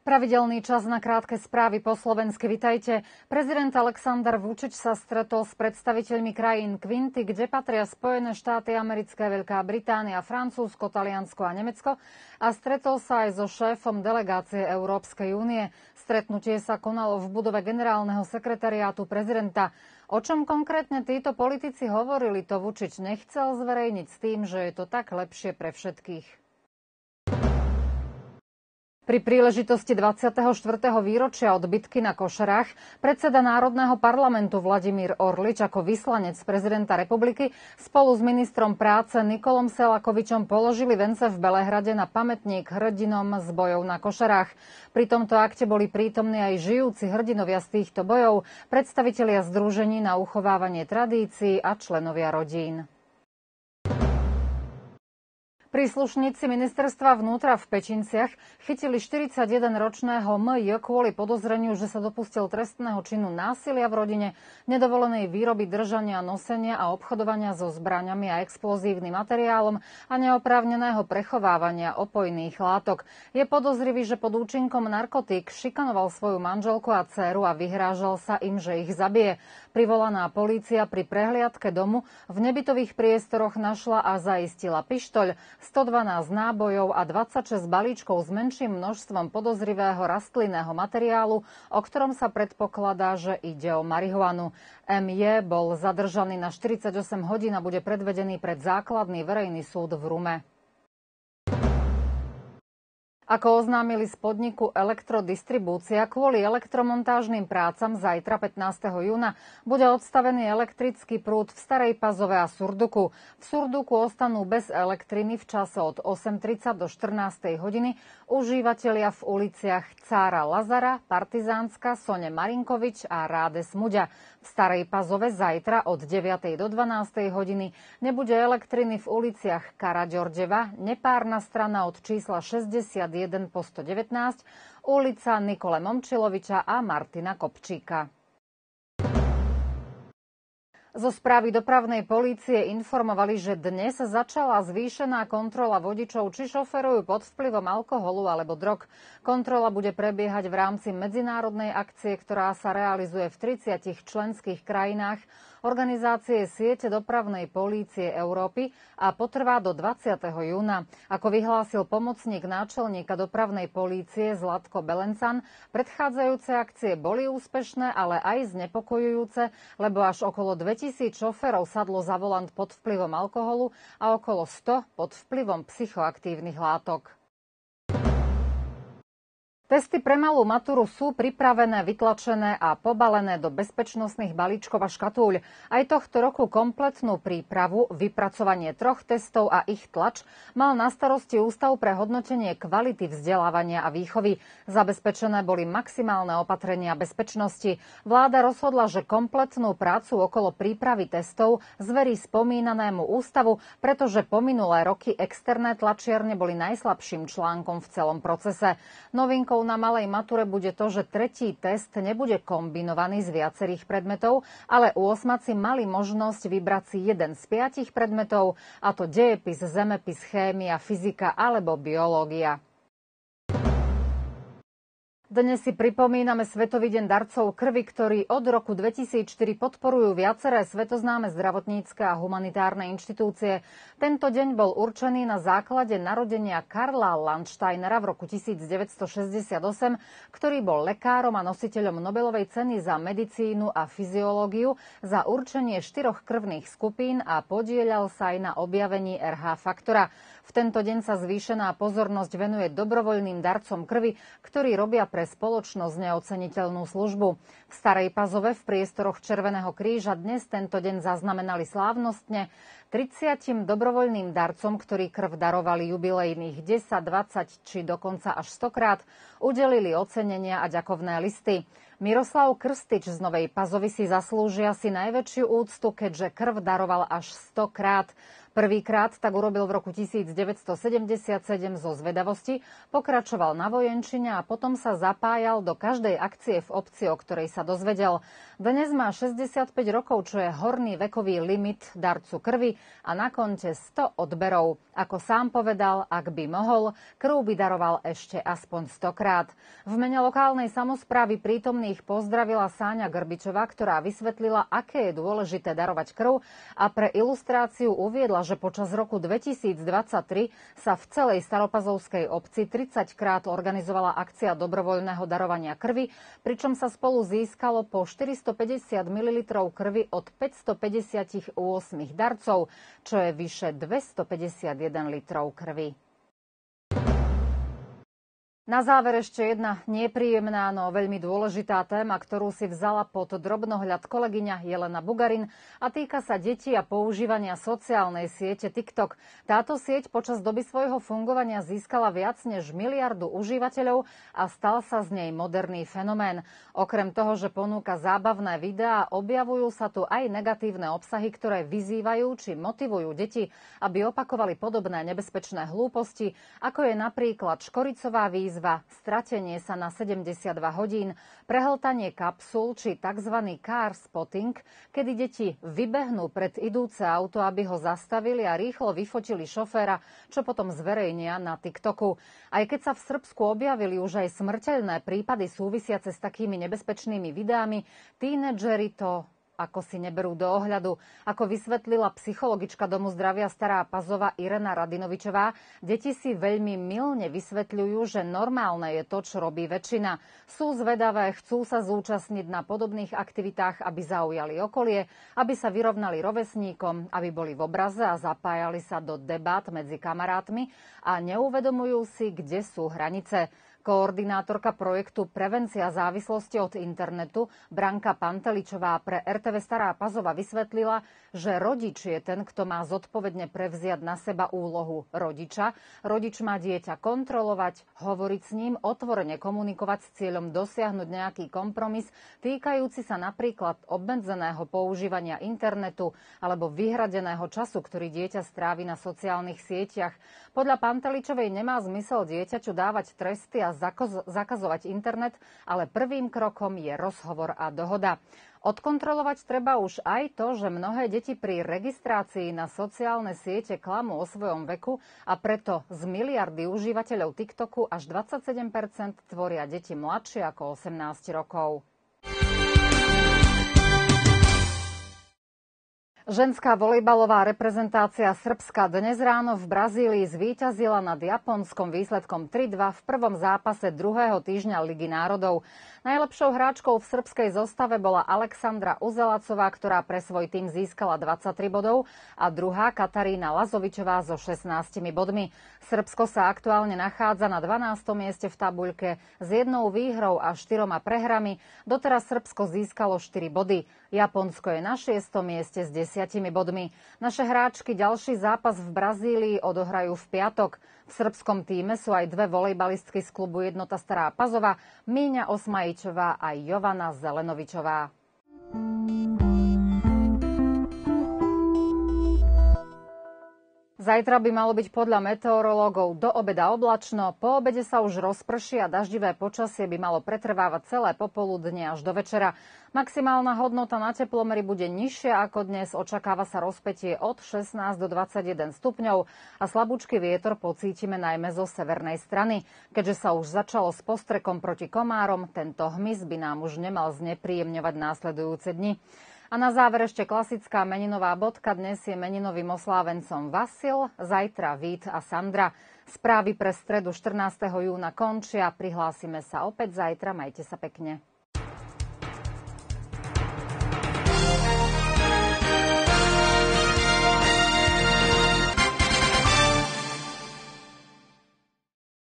Pravidelný čas na krátke správy po slovensky. Vitajte. Prezident Alexander Vučić sa stretol s predstaviteľmi krajín Kvinty, kde patria Spojené štáty americké, Veľká Británia, Francúzsko, Taliansko a Nemecko, a stretol sa aj so šéfom delegácie Európskej únie. Stretnutie sa konalo v budove generálneho sekretariátu prezidenta. O čom konkrétne títo politici hovorili, to Vučić nechcel zverejniť s tým, že je to tak lepšie pre všetkých. Pri príležitosti 24. výročia od bitky na Košerách predseda Národného parlamentu Vladimír Orlič ako vyslanec prezidenta republiky spolu s ministrom práce Nikolom Selakovičom položili vence v Belehrade na pamätník hrdinom z bojov na Košerách. Pri tomto akte boli prítomní aj žijúci hrdinovia z týchto bojov, predstavitelia združení na uchovávanie tradícií a členovia rodín. Príslušníci ministerstva vnútra v Pečinciach chytili 41-ročného M.J. kvôli podozreniu, že sa dopustil trestného činu násilia v rodine, nedovolenej výroby, držania, nosenia a obchodovania so zbraňami a explozívnym materiálom a neoprávneného prechovávania opojných látok. Je podozrivý, že pod účinkom narkotík šikanoval svoju manželku a dcéru a vyhrážal sa im, že ich zabije. Privolaná polícia pri prehliadke domu v nebytových priestoroch našla a zaistila pištoľ, 112 nábojov a 26 balíčkov s menším množstvom podozrivého rastlinného materiálu, o ktorom sa predpokladá, že ide o marihuanu. M.J. bol zadržaný na 48 hodín a bude predvedený pred základný verejný súd v Rume. Ako oznámili z podniku Elektrodistribúcia, kvôli elektromontážnym prácam zajtra 15. júna bude odstavený elektrický prúd v Starej Pazove a Surduku. V Surduku ostanú bez elektriny v čase od 8:30 do 14. hodiny užívatelia v uliciach Cára Lazara, Partizánska, Sone Marinkovič a Ráde Smuďa. V Starej Pazove zajtra od 9. do 12. hodiny nebude elektriny v uliciach Karaďordeva, Nepárna strana od čísla 61 po 119, ulica Nikole Momčiloviča a Martina Kopčíka. Zo správy dopravnej polície informovali, že dnes začala zvýšená kontrola vodičov, či šoferujú pod vplyvom alkoholu alebo drog. Kontrola bude prebiehať v rámci medzinárodnej akcie, ktorá sa realizuje v 30 členských krajinách organizácie Siete dopravnej polície Európy a potrvá do 20. júna. Ako vyhlásil pomocník náčelníka dopravnej polície Zlatko Belencan, predchádzajúce akcie boli úspešné, ale aj znepokojujúce, lebo až okolo 2000 šoférov sadlo za volant pod vplyvom alkoholu a okolo 100 pod vplyvom psychoaktívnych látok. Testy pre malú maturu sú pripravené, vytlačené a pobalené do bezpečnostných balíčkov a škatúľ. Aj tohto roku kompletnú prípravu, vypracovanie 3 testov a ich tlač mal na starosti Ústav pre hodnotenie kvality vzdelávania a výchovy. Zabezpečené boli maximálne opatrenia bezpečnosti. Vláda rozhodla, že kompletnú prácu okolo prípravy testov zverí spomínanému ústavu, pretože po minulé roky externé tlačiarne boli najslabším článkom v celom procese. Novinkou na malej mature bude to, že tretí test nebude kombinovaný z viacerých predmetov, ale úosmaci mali možnosť vybrať si jeden z 5 predmetov, a to dejepis, zemepis, chémia, fyzika alebo biológia. Dnes si pripomíname Svetový deň darcov krvi, ktorí od roku 2004 podporujú viaceré svetoznáme zdravotnícke a humanitárne inštitúcie. Tento deň bol určený na základe narodenia Karla Landsteinera v roku 1968, ktorý bol lekárom a nositeľom Nobelovej ceny za medicínu a fyziológiu za určenie 4 krvných skupín a podieľal sa aj na objavení RH faktora. V tento deň sa zvýšená pozornosť venuje dobrovoľným darcom krvi, ktorí robia pre spoločnosť neoceniteľnú službu. V Starej Pazove v priestoroch Červeného kríža dnes tento deň zaznamenali slávnostne 30 dobrovoľným darcom, ktorí krv darovali jubilejných 10, 20 či dokonca až 100 krát, udelili ocenenia a ďakovné listy. Miroslav Krstič z Novej Pazovy si zaslúžia si najväčšiu úctu, keďže krv daroval až 100 krát. Prvýkrát tak urobil v roku 1977 zo zvedavosti, pokračoval na vojenčine a potom sa zapájal do každej akcie v obci, o ktorej sa dozvedel. Dnes má 65 rokov, čo je horný vekový limit darcu krvi a na konte 100 odberov. Ako sám povedal, ak by mohol, krv by daroval ešte aspoň 100-krát. V mene lokálnej samosprávy prítomných pozdravila Sáňa Grbičová, ktorá vysvetlila, aké je dôležité darovať krv a pre ilustráciu uviedla, že počas roku 2023 sa v celej Staropazovskej obci 30-krát organizovala akcia dobrovoľného darovania krvi, pričom sa spolu získalo po 450 ml krvi od 558 darcov, čo je vyše 251 litrov krvi. Na záver ešte jedna nepríjemná, no veľmi dôležitá téma, ktorú si vzala pod drobnohľad kolegyňa Jelena Bugarin a týka sa detí a používania sociálnej siete TikTok. Táto sieť počas doby svojho fungovania získala viac než 1 miliardu užívateľov a stal sa z nej moderný fenomén. Okrem toho, že ponúka zábavné videá, objavujú sa tu aj negatívne obsahy, ktoré vyzývajú či motivujú deti, aby opakovali podobné nebezpečné hlúposti, ako je napríklad škoricová výzva, stratenie sa na 72 hodín, prehltanie kapsul či tzv. Car spotting, kedy deti vybehnú pred idúce auto, aby ho zastavili a rýchlo vyfotili šoféra, čo potom zverejnia na TikToku. Aj keď sa v Srbsku objavili už aj smrteľné prípady súvisiace s takými nebezpečnými videami, tínedžeri to ako si neberú do ohľadu. Ako vysvetlila psychologička Domu zdravia Stará Pazova Irena Radinovičová, deti si veľmi mylne vysvetľujú, že normálne je to, čo robí väčšina. Sú zvedavé, chcú sa zúčastniť na podobných aktivitách, aby zaujali okolie, aby sa vyrovnali rovesníkom, aby boli v obraze a zapájali sa do debát medzi kamarátmi a neuvedomujú si, kde sú hranice. Koordinátorka projektu Prevencia závislosti od internetu Branka Panteličová pre RTV Stará Pazova vysvetlila, že rodič je ten, kto má zodpovedne prevziať na seba úlohu rodiča. Rodič má dieťa kontrolovať, hovoriť s ním, otvorene komunikovať s cieľom dosiahnuť nejaký kompromis týkajúci sa napríklad obmedzeného používania internetu alebo vyhradeného času, ktorý dieťa strávi na sociálnych sieťach. Podľa Panteličovej nemá zmysel dieťaťu dávať tresty a zakazovať internet, ale prvým krokom je rozhovor a dohoda. Odkontrolovať treba už aj to, že mnohé deti pri registrácii na sociálne siete klamú o svojom veku a preto z miliardy užívateľov TikToku až 27% tvoria deti mladšie ako 18 rokov. Ženská volejbalová reprezentácia Srbska dnes ráno v Brazílii zvíťazila nad Japonskom výsledkom 3-2 v prvom zápase druhého týždňa Ligy národov. Najlepšou hráčkou v srbskej zostave bola Alexandra Uzelacová, ktorá pre svoj tým získala 23 bodov a druhá Katarína Lazovičová so 16 bodmi. Srbsko sa aktuálne nachádza na 12. mieste v tabuľke s 1 výhrou a 4 prehrami. Doteraz Srbsko získalo 4 body. Japonsko je na 6. mieste s 10 bodmi. Naše hráčky ďalší zápas v Brazílii odohrajú v piatok. V srbskom tíme sú aj dve volejbalistky z klubu Jednota Stará Pazova, Míňa Osmajičová a Jovana Zelenovičová. Zajtra by malo byť podľa meteorológov do obeda oblačno, po obede sa už rozprší a daždivé počasie by malo pretrvávať celé popoludne až do večera. Maximálna hodnota na teplomeri bude nižšia ako dnes, očakáva sa rozpätie od 16 do 21 stupňov a slabúčky vietor pocítime najmä zo severnej strany. Keďže sa už začalo s postrekom proti komárom, tento hmyz by nám už nemal znepríjemňovať následujúce dni. A na záver ešte klasická meninová bodka. Dnes je meninovým oslávencom Vasil, zajtra Vít a Sandra. Správy pre stredu 14. júna končia. Prihlásime sa opäť zajtra. Majte sa pekne.